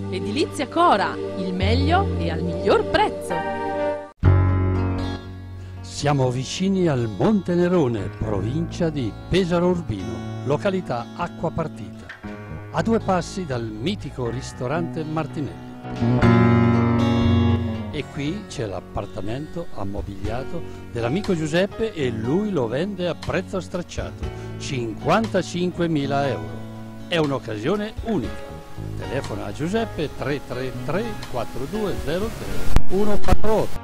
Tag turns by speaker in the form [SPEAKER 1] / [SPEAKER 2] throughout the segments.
[SPEAKER 1] Edilizia Cora, il meglio e al miglior prezzo.
[SPEAKER 2] Siamo vicini al Monte Nerone, provincia di Pesaro Urbino, località Acqua Partita, a 2 passi dal mitico ristorante Martinelli. E qui c'è l'appartamento ammobiliato dell'amico Giuseppe e lui lo vende a prezzo stracciato, 55.000 euro. È un'occasione unica. Telefona a Giuseppe 333 4200 148.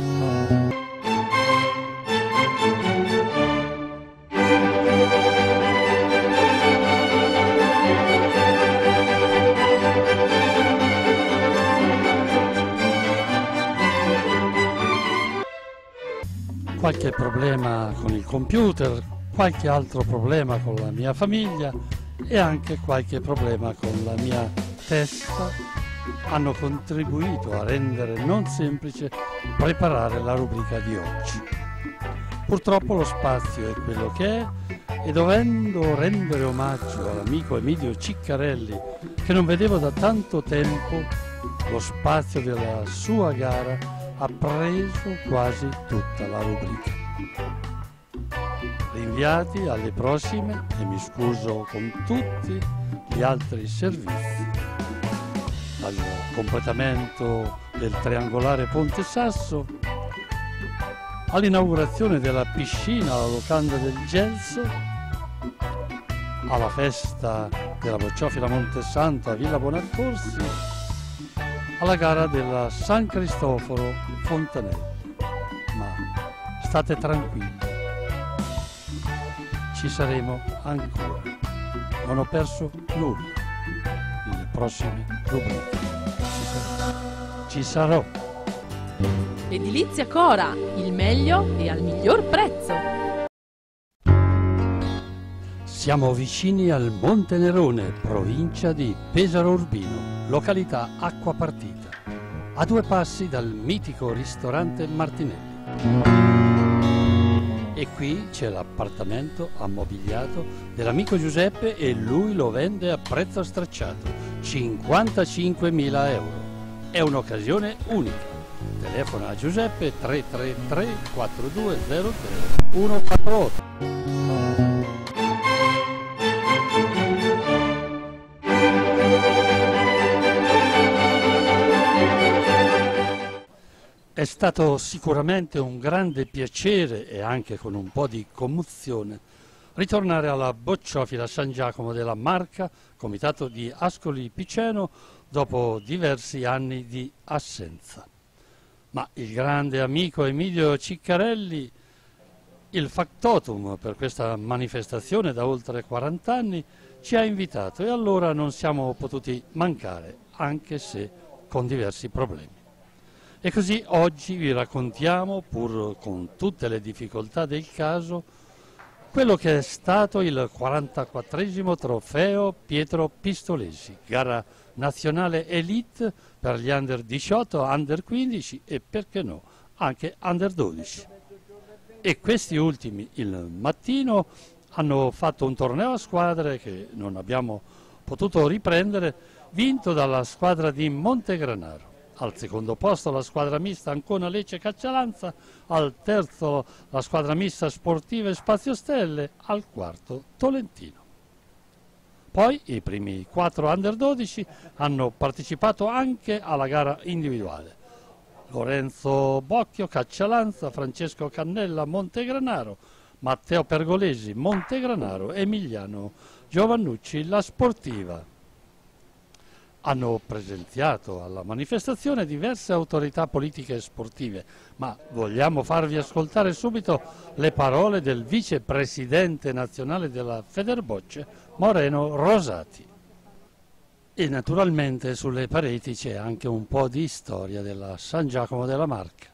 [SPEAKER 2] Qualche problema con il computer, qualche altro problema con la mia famiglia e anche qualche problema con la mia testa hanno contribuito a rendere non semplice preparare la rubrica di oggi. Purtroppo lo spazio è quello che è e dovendo rendere omaggio all'amico Emilio Ciccarelli, che non vedevo da tanto tempo, lo spazio della sua gara ha preso quasi tutta la rubrica. Rinviati alle prossime e mi scuso con tutti gli altri servizi, dal completamento del triangolare Ponte Sasso all'inaugurazione della piscina alla locanda del Gelso, alla festa della Bocciofila Montesanto a Villa Bonaccorsi, alla gara della San Cristoforo Fontanelli. Ma state tranquilli, ci saremo ancora, non ho perso nulla. Nelle prossime rubriche ci sarò.
[SPEAKER 1] Edilizia Cora, il meglio e al miglior prezzo.
[SPEAKER 2] Siamo vicini al Monte Nerone, provincia di Pesaro Urbino, località Acqua Partita, a 2 passi dal mitico ristorante Martinelli. E qui c'è l'appartamento ammobiliato dell'amico Giuseppe e lui lo vende a prezzo stracciato, 55.000 euro. È un'occasione unica. Telefona a Giuseppe 333 4200 148. È stato sicuramente un grande piacere e anche con un po' di commozione ritornare alla Bocciofila San Giacomo della Marca, comitato di Ascoli Piceno, dopo diversi anni di assenza. Ma il grande amico Emilio Ciccarelli, il factotum per questa manifestazione da oltre 40 anni, ci ha invitato e allora non siamo potuti mancare, anche se con diversi problemi. E così oggi vi raccontiamo, pur con tutte le difficoltà del caso, quello che è stato il 44esimo trofeo Pietro Pistolesi, gara nazionale elite per gli under 18, under 15 e perché no, anche under 12. E questi ultimi il mattino hanno fatto un torneo a squadre che non abbiamo potuto riprendere, vinto dalla squadra di Montegranaro. Al secondo posto la squadra mista Ancona Lecce Caccialanza, al terzo la squadra mista Sportive Spazio Stelle, al quarto Tolentino. Poi i primi 4 under 12 hanno partecipato anche alla gara individuale. Lorenzo Bocchio Caccialanza, Francesco Cannella Montegranaro, Matteo Pergolesi Montegranaro, Emiliano Giovannucci La Sportiva. Hanno presenziato alla manifestazione diverse autorità politiche e sportive, ma vogliamo farvi ascoltare subito le parole del vicepresidente nazionale della Federbocce, Moreno Rosati. E naturalmente sulle pareti c'è anche un po' di storia della San Giacomo della Marca.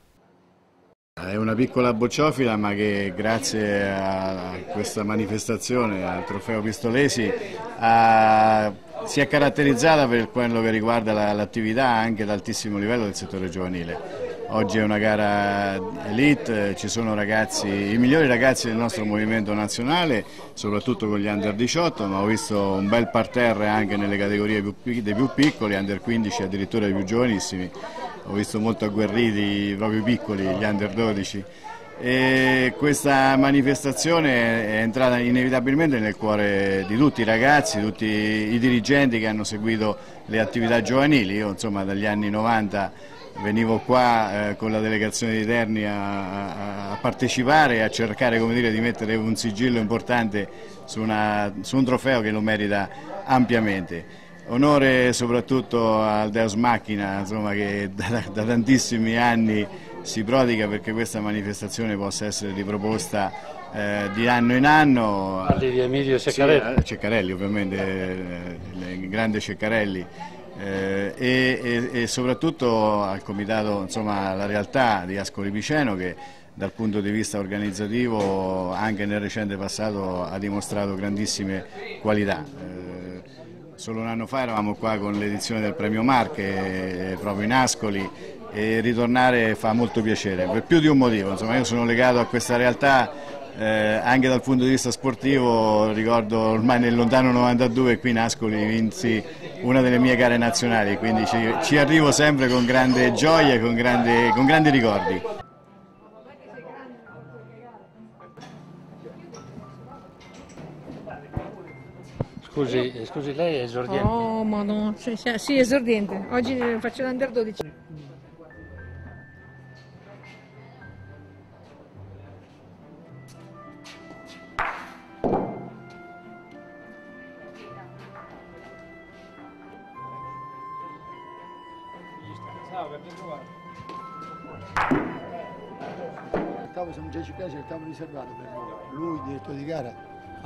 [SPEAKER 3] È una piccola bocciofila, ma che grazie a questa manifestazione, al trofeo Pistolesi, si è caratterizzata per quello che riguarda l'attività anche ad altissimo livello del settore giovanile. oggi è una gara elite, ci sono ragazzi, i migliori ragazzi del nostro movimento nazionale, soprattutto con gli under 18, ma ho visto un bel parterre anche nelle categorie dei più piccoli, under 15 addirittura i più giovanissimi, ho visto molto agguerriti proprio piccoli, gli under 12. E questa manifestazione è entrata inevitabilmente nel cuore di tutti i ragazzi, tutti i dirigenti che hanno seguito le attività giovanili. Io insomma dagli anni 90 venivo qua con la delegazione di Terni a partecipare e a cercare, come dire, di mettere un sigillo importante su un trofeo che lo merita ampiamente. Onore soprattutto al Deus Machina, insomma, che da tantissimi anni si prodiga perché questa manifestazione possa essere riproposta di anno in anno.
[SPEAKER 2] Parli di Emilio Ceccarelli?
[SPEAKER 3] Sì, Ceccarelli ovviamente, il grande Ceccarelli, e soprattutto al comitato, insomma, alla realtà di Ascoli Piceno, che dal punto di vista organizzativo anche nel recente passato ha dimostrato grandissime qualità. Solo un anno fa eravamo qua con l'edizione del Premio Marche proprio in Ascoli, e ritornare fa molto piacere per più di un motivo. Insomma, io sono legato a questa realtà anche dal punto di vista sportivo. Ricordo ormai nel lontano 92 qui in Ascoli vinsi una delle mie gare nazionali, quindi ci arrivo sempre con grande gioia e con grandi ricordi.
[SPEAKER 2] Scusi, lei è esordiente?
[SPEAKER 4] Oh, ma no, sì, esordiente. Oggi faccio l'Under 12.
[SPEAKER 5] Il capo siamo già cercati, c'è il capo riservato per lui, direttore di gara.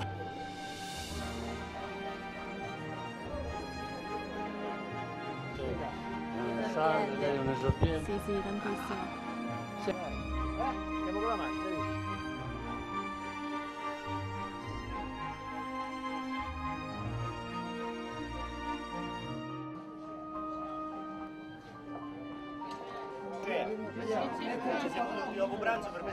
[SPEAKER 2] Lei è un esordiente?
[SPEAKER 6] Sì, tantissimo.
[SPEAKER 2] Andiamo con la macchina,
[SPEAKER 3] Dopo pranzo per me.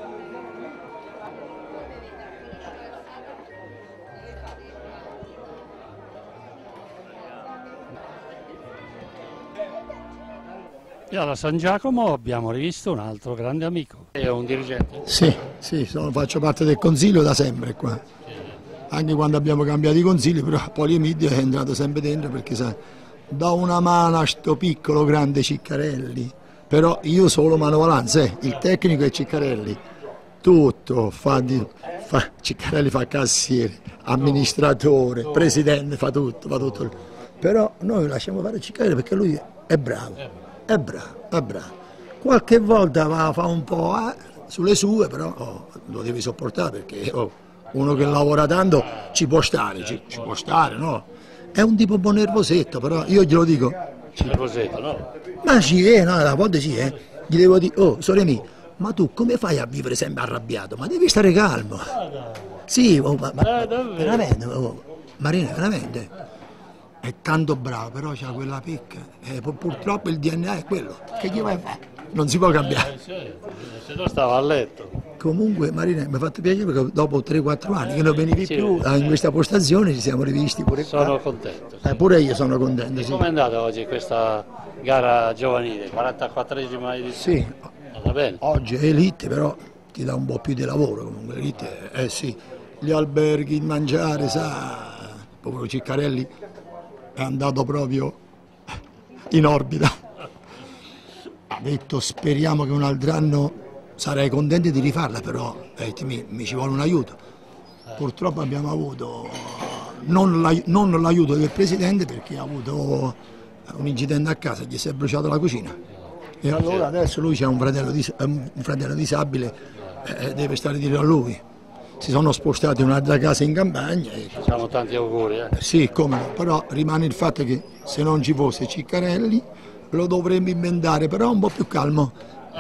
[SPEAKER 2] E alla San Giacomo abbiamo rivisto un altro grande amico. È un dirigente?
[SPEAKER 5] Sì, faccio parte del consiglio da sempre qua. Anche quando abbiamo cambiato i consigli, però Poliemidio è entrato sempre dentro perché sa, da una mano a sto piccolo grande Ciccarelli, però io solo manovalanza, il tecnico è Ciccarelli, tutto, Ciccarelli fa cassiere, amministratore, presidente, fa tutto. Però noi lasciamo fare Ciccarelli perché lui è bravo. È bravo. Qualche volta fa un po' sulle sue, però lo devi sopportare perché uno che lavora tanto ci può stare, no? È un tipo un po' nervosetto, però io glielo dico.
[SPEAKER 2] Nervosetto, no?
[SPEAKER 5] Ma sì, no, a volte sì, Gli devo dire, oh, sorella mia, ma tu come fai a vivere sempre arrabbiato? Ma devi stare calmo. Sì, ma veramente, Marina, veramente. È tanto bravo, però c'ha quella pecca. Purtroppo il DNA è quello. Che gli vai a fare? Non si può cambiare.
[SPEAKER 2] Se no stava a letto.
[SPEAKER 5] Comunque, Marina, mi ha fatto piacere perché dopo 3-4 anni che non venivi più in questa postazione ci siamo rivisti pure qua.
[SPEAKER 2] Sono contento. Sì.
[SPEAKER 5] Pure io sono contento. Sì.
[SPEAKER 2] Come è andata oggi questa gara giovanile? 44esima edizione?
[SPEAKER 5] Sì.
[SPEAKER 2] Va bene.
[SPEAKER 5] Oggi è elite, però ti dà un po' più di lavoro comunque. Elite, sì. Gli alberghi, il mangiare, sa. Povero Ciccarelli è andato proprio in orbita. Ha detto speriamo che un altro anno sarei contento di rifarla, però mi ci vuole un aiuto. Purtroppo abbiamo avuto non l'aiuto del presidente perché ha avuto un incidente a casa, gli si è bruciata la cucina. E allora adesso lui c'ha un fratello disabile, deve stare dietro a lui. Si sono spostati in un'altra casa in campagna.
[SPEAKER 2] Facciamo tanti auguri.
[SPEAKER 5] Sì, come no, però rimane il fatto che se non ci fosse Ciccarelli lo dovremmo inventare, però un po' più calmo.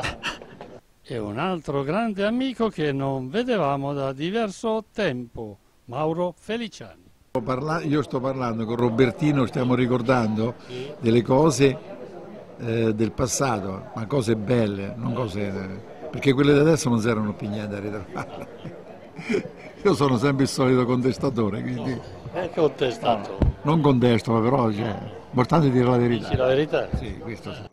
[SPEAKER 2] E un altro grande amico che non vedevamo da diverso tempo, Mauro Feliciani.
[SPEAKER 7] Io sto parlando con Robertino, stiamo ricordando delle cose
[SPEAKER 6] del passato, ma cose belle, non cose, perché quelle di adesso non servono più niente a ritrovare. Io sono sempre il solito contestatore, quindi
[SPEAKER 2] È contestato.
[SPEAKER 6] non contesto, però cioè, importante dire la verità.
[SPEAKER 2] Dici la verità?
[SPEAKER 6] Sì, questo sì.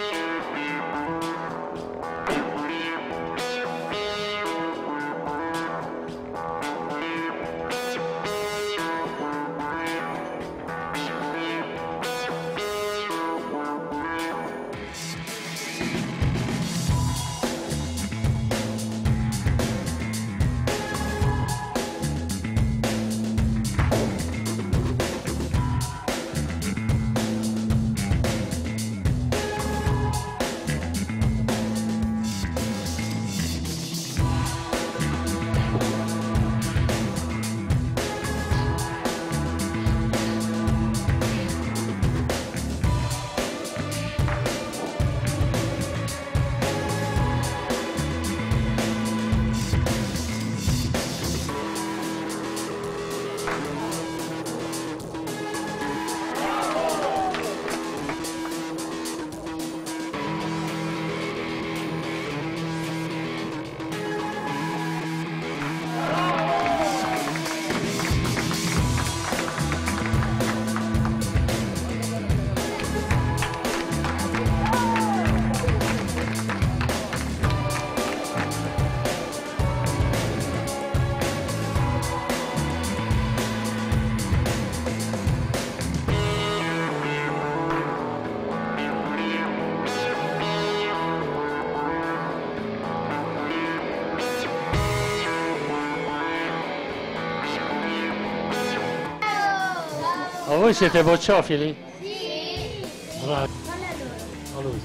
[SPEAKER 2] Ma voi siete bocciofili?
[SPEAKER 7] Sì.
[SPEAKER 2] Bravi. A lui.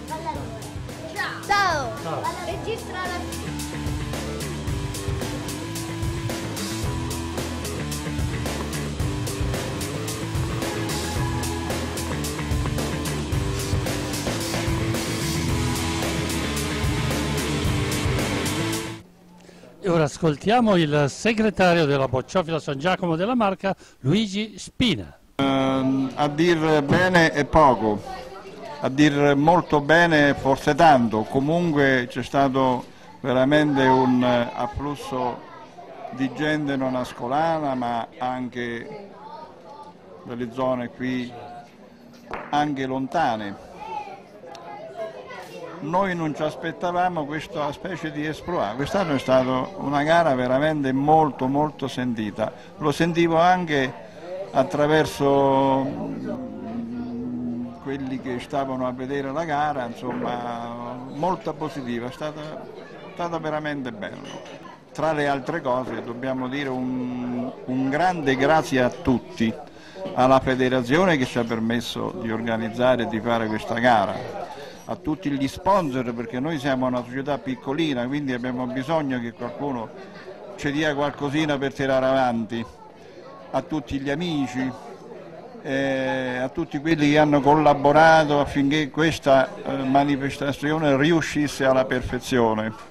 [SPEAKER 7] Ciao.
[SPEAKER 2] Ciao.
[SPEAKER 7] Registra la...
[SPEAKER 2] E ora ascoltiamo il segretario della Bocciofila San Giacomo della Marca, Luigi Spina.
[SPEAKER 8] A dir bene è poco, a dir molto bene forse tanto, comunque c'è stato veramente un afflusso di gente non ascolana, ma anche delle zone qui anche lontane. Noi non ci aspettavamo questa specie di esploit, quest'anno è stata una gara veramente molto molto sentita, lo sentivo anche attraverso quelli che stavano a vedere la gara, insomma molto positiva, è stata veramente bello. Tra le altre cose dobbiamo dire un grande grazie a tutti, alla federazione che ci ha permesso di organizzare e di fare questa gara, a tutti gli sponsor, perché noi siamo una società piccolina, quindi abbiamo bisogno che qualcuno ci dia qualcosina per tirare avanti, a tutti gli amici, a tutti quelli che hanno collaborato affinché questa manifestazione riuscisse alla perfezione.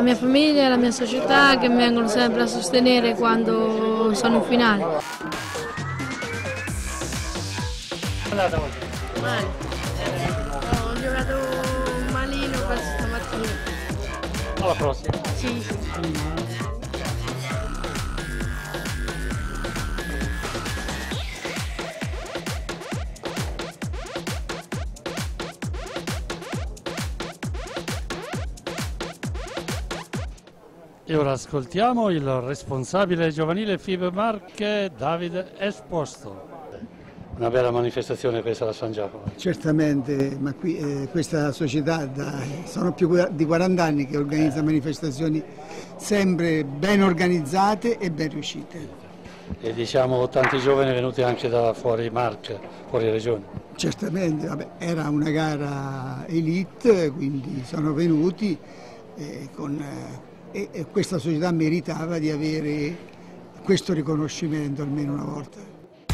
[SPEAKER 4] mia famiglia e la mia società che mi vengono sempre a sostenere quando sono in finale. Male. Ho giocato malino quasi stamattina.
[SPEAKER 2] Alla prossima.
[SPEAKER 4] Sì.
[SPEAKER 2] E ora ascoltiamo il responsabile giovanile FIB Marche, Davide Esposto. Una bella manifestazione questa da San Giacomo.
[SPEAKER 9] Certamente, ma qui questa società sono più di 40 anni che organizza manifestazioni sempre ben organizzate e ben riuscite.
[SPEAKER 2] E diciamo tanti giovani venuti anche da fuori Marche, fuori regione.
[SPEAKER 9] Certamente, vabbè, era una gara elite, quindi sono venuti e questa società meritava di avere questo riconoscimento almeno una volta.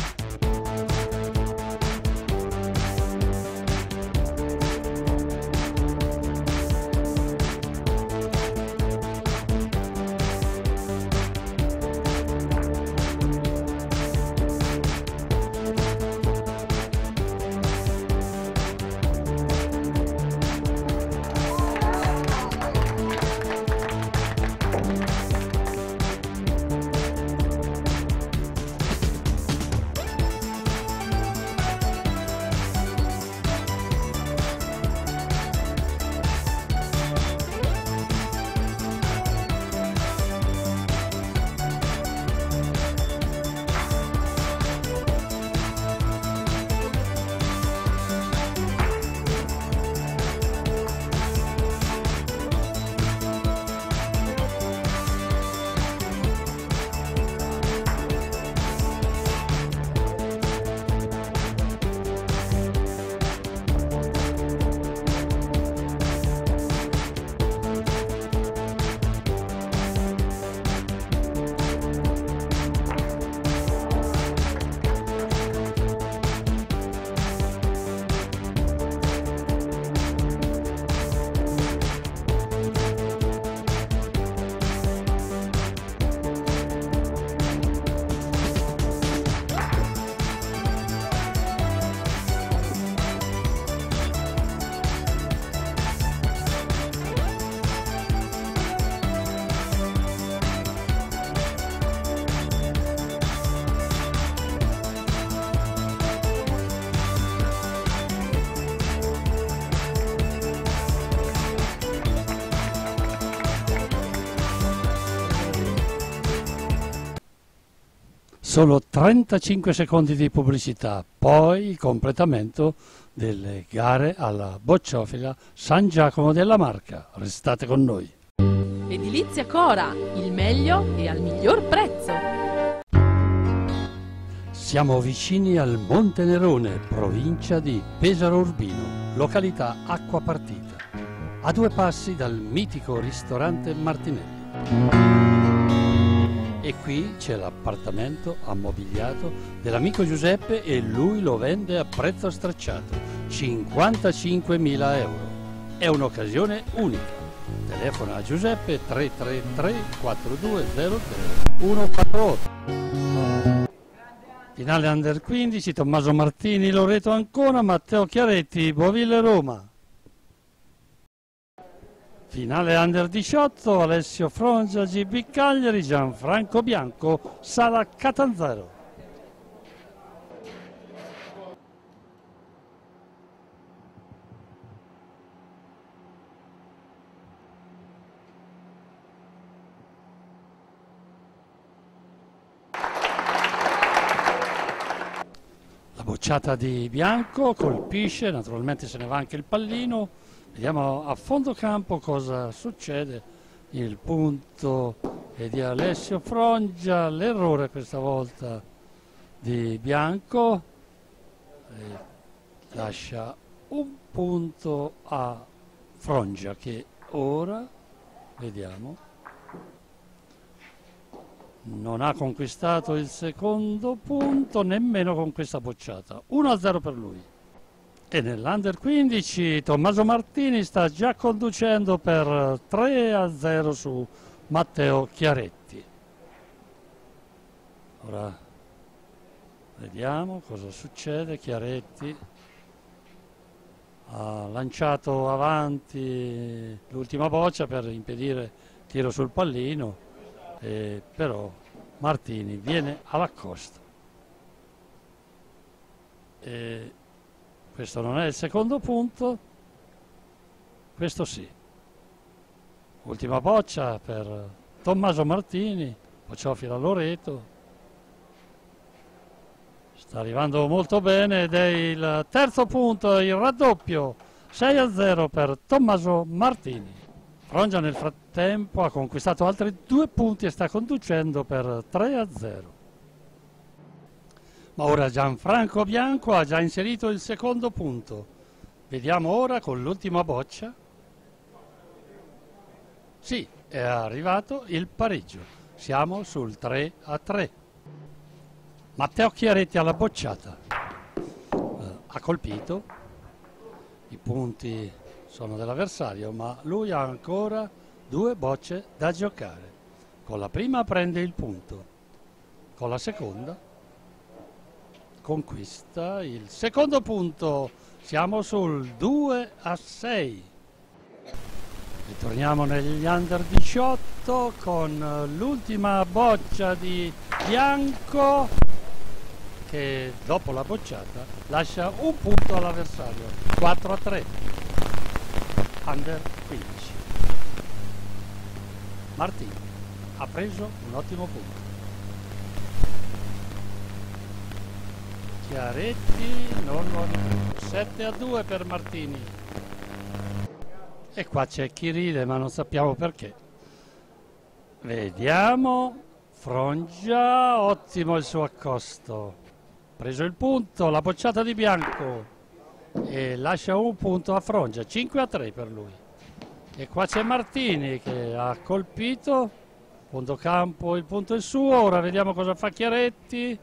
[SPEAKER 2] Solo 35 secondi di pubblicità, poi il completamento delle gare alla bocciofila San Giacomo della Marca. Restate con noi.
[SPEAKER 1] Edilizia Cora, il meglio e al miglior prezzo.
[SPEAKER 2] Siamo vicini al Monte Nerone, provincia di Pesaro Urbino, località Acqua Partita, a 2 passi dal mitico ristorante Martinelli. E qui c'è l'appartamento ammobiliato dell'amico Giuseppe e lui lo vende a prezzo stracciato, 55.000 euro. È un'occasione unica. Telefona a Giuseppe 333 4200 148. Finale Under 15, Tommaso Martini, Loreto Ancona, Matteo Chiaretti, Boville Roma. Finale Under 18, Alessio Frongia, GB Cagliari, Gianfranco Bianco, Sala Catanzaro. La bocciata di Bianco colpisce, naturalmente se ne va anche il pallino. Vediamo a fondo campo cosa succede. Il punto è di Alessio Frongia, l'errore questa volta di Bianco. Lascia un punto a Frongia che ora, vediamo, non ha conquistato il secondo punto nemmeno con questa bocciata. 1-0 per lui. E nell'Under 15 Tommaso Martini sta già conducendo per 3-0 su Matteo Chiaretti. Ora vediamo cosa succede. Chiaretti ha lanciato avanti l'ultima boccia per impedire il tiro sul pallino, però Martini viene all'accosto. Questo non è il secondo punto, questo sì. Ultima boccia per Tommaso Martini, bocciofila Loreto. Sta arrivando molto bene ed è il terzo punto, il raddoppio, 6-0 per Tommaso Martini. Frongia nel frattempo ha conquistato altri 2 punti e sta conducendo per 3-0. Ma ora Gianfranco Bianco ha già inserito il secondo punto. Vediamo ora con l'ultima boccia. Sì, è arrivato il pareggio. Siamo sul 3-3. Matteo Chiaretti alla bocciata. Ha colpito. I punti sono dell'avversario, ma lui ha ancora 2 bocce da giocare. Con la prima prende il punto. Con la seconda conquista il secondo punto, siamo sul 2-6. Ritorniamo negli Under 18 con l'ultima boccia di Bianco che dopo la bocciata lascia un punto all'avversario, 4-3. Under 15. Martini ha preso un ottimo punto. Chiaretti non lo ha ripreso. 7-2 per Martini. E qua c'è chi ride, ma non sappiamo perché. Vediamo. Frongia, ottimo il suo accosto. Preso il punto, la bocciata di Bianco. E lascia un punto a Frongia. 5-3 per lui. E qua c'è Martini che ha colpito. Fondo campo, il punto è suo. Ora vediamo cosa fa Chiaretti.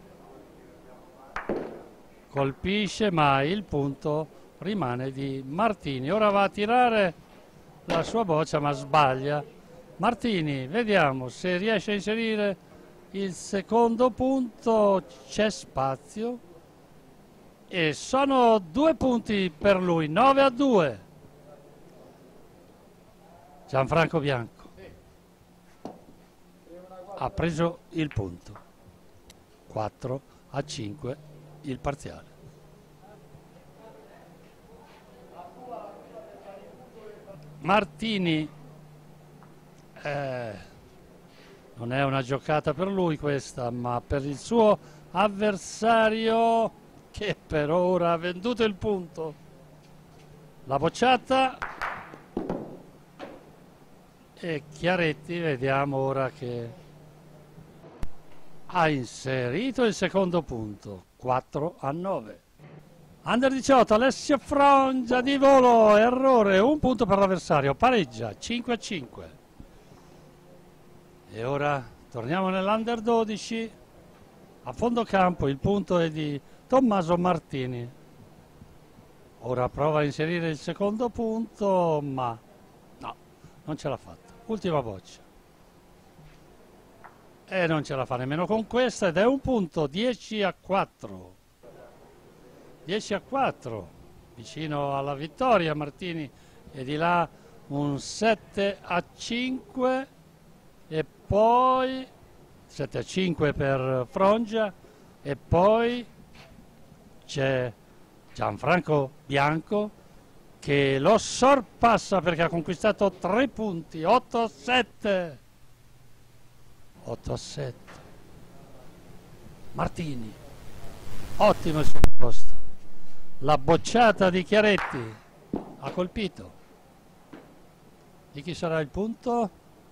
[SPEAKER 2] Colpisce, ma il punto rimane di Martini. Ora va a tirare la sua boccia, ma sbaglia. Martini, vediamo se riesce a inserire il secondo punto. C'è spazio e sono 2 punti per lui, 9-2. Gianfranco Bianco ha preso il punto. 4-5 il parziale. Martini, non è una giocata per lui questa, ma per il suo avversario che per ora ha venduto il punto. La bocciata e Chiaretti, vediamo ora che ha inserito il secondo punto, 4-9. Under 18, Alessio Frongia di volo, errore, un punto per l'avversario, pareggia, 5-5. E ora torniamo nell'Under 12, a fondo campo il punto è di Tommaso Martini. Ora prova a inserire il secondo punto, ma no, non ce l'ha fatta. Ultima boccia. E non ce la fa nemmeno con questa ed è un punto, 10-4. 10-4, vicino alla vittoria Martini, e di là un 7-5 e poi 7-5 per Frongia e poi c'è Gianfranco Bianco che lo sorpassa perché ha conquistato 3 punti, 8-7. 8-7. Martini, ottimo il suo posto. La bocciata di Chiaretti ha colpito. Di chi sarà il punto?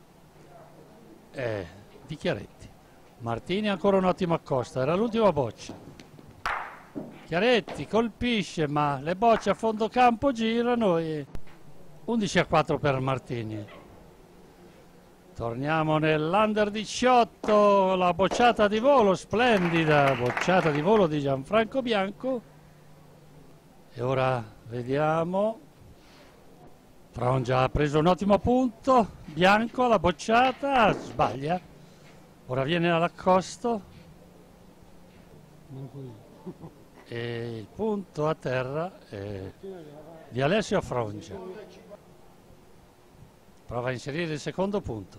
[SPEAKER 2] Di Chiaretti. Martini ancora un ottimo accosto, era l'ultima boccia. Chiaretti colpisce, ma le bocce a fondo campo girano e 11-4 per Martini. Torniamo nell'Under 18, la bocciata di volo, splendida bocciata di volo di Gianfranco Bianco. E ora vediamo, Frongia ha preso un ottimo punto, Bianco alla bocciata, sbaglia, ora viene all'accosto e il punto a terra è di Alessio Frongia. Prova a inserire il secondo punto.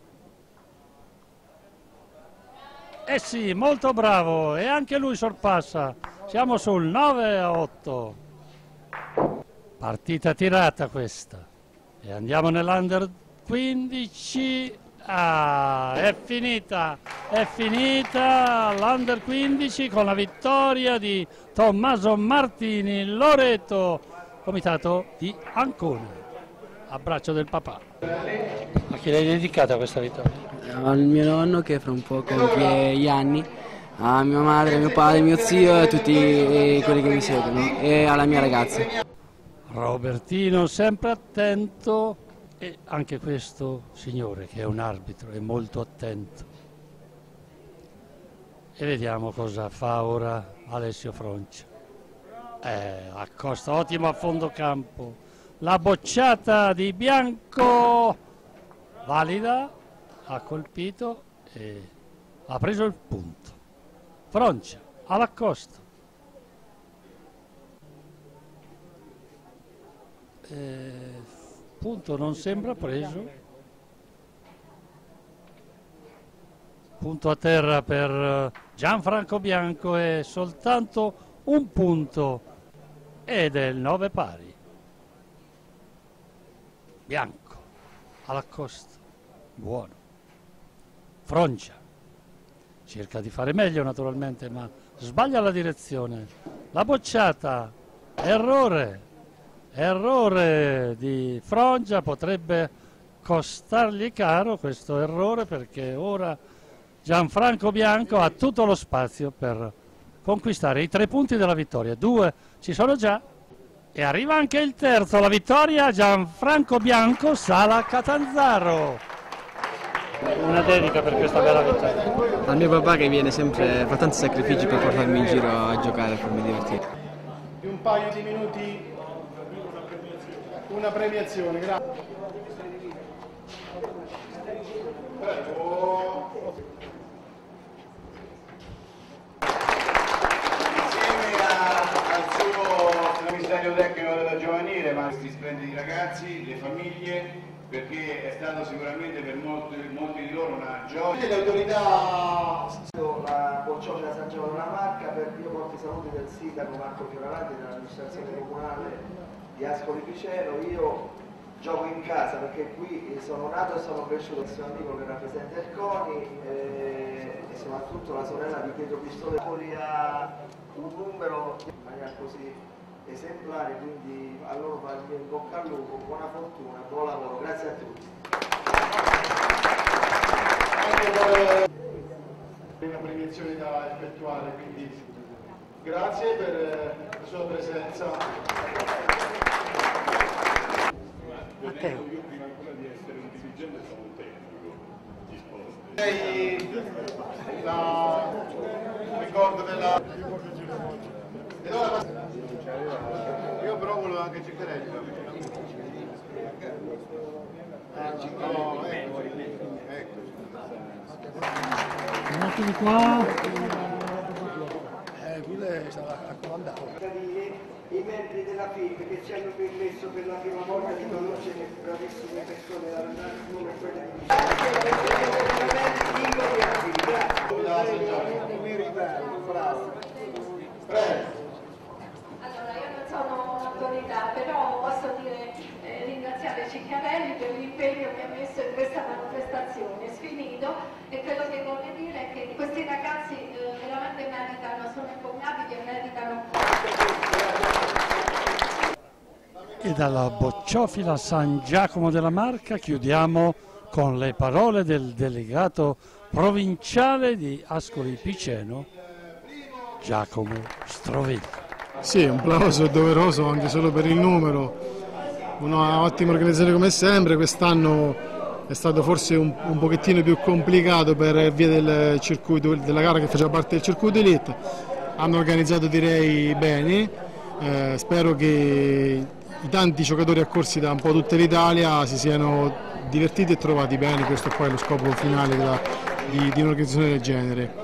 [SPEAKER 2] Eh sì, molto bravo, e anche lui sorpassa, siamo sul 9-8. Partita tirata questa. E andiamo nell'Under 15. Ah, è finita l'Under 15 con la vittoria di Tommaso Martini, Loreto, comitato di Ancona. Abbraccio del papà. A chi l'hai dedicata questa vittoria?
[SPEAKER 10] Al mio nonno che fra un po' compie gli anni, a mia madre, mio padre, mio zio e a tutti quelli che mi seguono e alla mia ragazza.
[SPEAKER 2] Robertino sempre attento e anche questo signore che è un arbitro è molto attento. E vediamo cosa fa ora Alessio Frongia. Accosta, ottimo a fondo campo. La bocciata di Bianco, valida, ha colpito e ha preso il punto. Frongia all'accosto. Punto non sembra preso. Punto a terra per Gianfranco Bianco e soltanto un punto ed è il 9 pari. Bianco all'accosto, buono. Frongia cerca di fare meglio naturalmente, ma sbaglia la direzione. La bocciata, errore di Frongia, potrebbe costargli caro questo errore, perché ora Gianfranco Bianco ha tutto lo spazio per conquistare i 3 punti della vittoria. 2 ci sono già e arriva anche il terzo, la vittoria. Gianfranco Bianco, Sala Catanzaro. Una dedica per questa bella vittoria.
[SPEAKER 10] Al mio papà che viene sempre, fa tanti sacrifici per portarmi in giro a giocare e farmi divertire.
[SPEAKER 11] Di un paio di minuti, una premiazione, grazie.
[SPEAKER 3] Al suo commissario tecnico della giovanile, ma questi splendidi ragazzi, le famiglie, perché è stato sicuramente per molti di loro una gioia.
[SPEAKER 12] Le autorità, la Bocciofila San Giovanni della Marca, per io porto i saluti del sindaco Marco Fioravanti, dell'amministrazione comunale di Ascoli Piceno. Io gioco in casa perché qui sono nato e sono cresciuto, sono amico che rappresenta il CONI e soprattutto la sorella di Pietro Pistole ha un numero in maniera così esemplare, quindi a loro fa il mio in bocca al lupo, buona fortuna, buon lavoro, grazie a tutti.
[SPEAKER 11] Una premiazione da effettuare, quindi grazie per la sua presenza.
[SPEAKER 13] Matteo, io prima ancora di essere un dirigente sono un tecnico, ti sposti.
[SPEAKER 11] Il ricordo della... Io però volevo anche Ciccarelli. No, ecco.
[SPEAKER 2] Andate di qua.
[SPEAKER 5] Quello è stato raccomandato.
[SPEAKER 12] I membri della FIP che ci hanno permesso per la prima volta di conoscere bravissime persone dal come quelle di
[SPEAKER 14] Allora, io non sono un'autorità, però posso dire, ringraziare Ciccarelli per l'impegno che ha messo in questa manifestazione. Sfinito, e quello che voglio dire è che questi ragazzi veramente meritano, sono impugnabili e meritano.
[SPEAKER 2] E dalla Bocciofila San Giacomo della Marca chiudiamo con le parole del delegato provinciale di Ascoli Piceno, Giacomo Strovelli.
[SPEAKER 11] Sì, un plauso è doveroso anche solo per il numero, una ottima organizzazione come sempre. Quest'anno è stato forse un pochettino più complicato per via del circuito, della gara che faceva parte del circuito Elite. Hanno organizzato direi bene, Spero che i tanti giocatori accorsi da un po' tutta l'Italia si siano divertiti e trovati bene, questo poi è lo scopo finale di un'organizzazione del genere.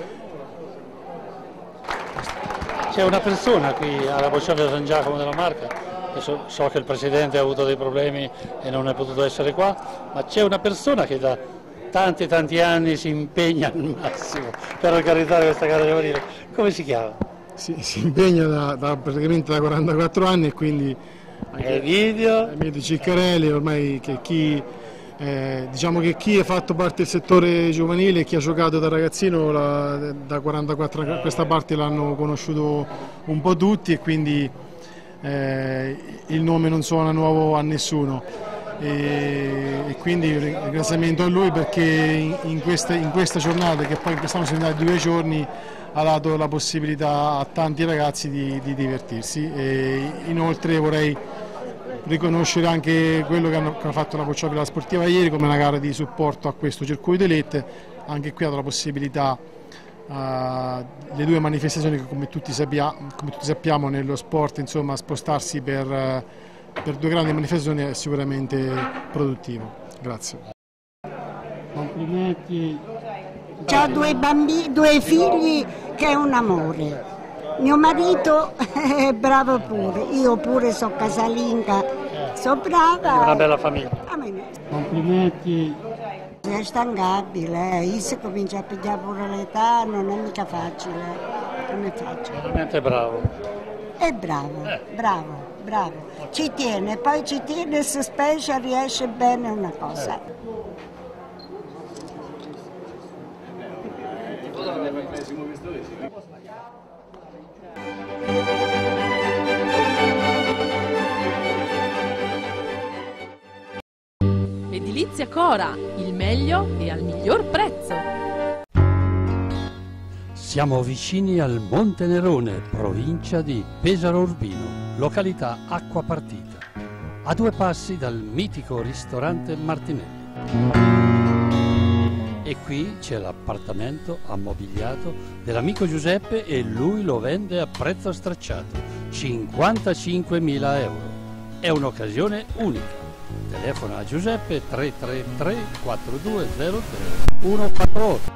[SPEAKER 2] C'è una persona qui alla Bocciofila San Giacomo della Marca, so che il Presidente ha avuto dei problemi e non è potuto essere qua, ma c'è una persona che da tanti anni si impegna al massimo per organizzare questa gara giovanile. Come si chiama?
[SPEAKER 11] Si impegna praticamente da 44 anni e quindi
[SPEAKER 2] anche video
[SPEAKER 11] Ciccarelli, ormai diciamo che chi ha fatto parte del settore giovanile e chi ha giocato da ragazzino da 44 a questa parte l'hanno conosciuto un po' tutti e quindi il nome non suona nuovo a nessuno e quindi un ringraziamento a lui perché in questa giornata, che poi quest'anno sono andati 2 giorni, ha dato la possibilità a tanti ragazzi di divertirsi e inoltre vorrei riconoscere anche quello che ha fatto la Bocciofila Sportiva ieri come una gara di supporto a questo circuito elite. Anche qui ha dato la possibilità le 2 manifestazioni che come tutti sappiamo nello sport, insomma, spostarsi per 2 grandi manifestazioni è sicuramente produttivo. Grazie.
[SPEAKER 2] Complimenti.
[SPEAKER 15] Ho 2 figli che è un amore. Mio marito è bravo pure, io pure sono casalinga, sono brava.
[SPEAKER 2] Una bella famiglia.
[SPEAKER 15] Complimenti. È stancabile, se comincia a pigliare pure l'età non è mica facile. Come faccio?
[SPEAKER 2] Veramente bravo.
[SPEAKER 15] È bravo. Ci tiene, poi ci tiene se specie riesce bene una cosa.
[SPEAKER 1] Edilizia Cora, il meglio e al miglior prezzo.
[SPEAKER 2] Siamo vicini al Monte Nerone, provincia di Pesaro Urbino, località Acqua Partita, a 2 passi dal mitico ristorante Martinelli. E qui c'è l'appartamento ammobiliato dell'amico Giuseppe e lui lo vende a prezzo stracciato, 55.000 euro. È un'occasione unica. Telefona a Giuseppe 333 4200 148.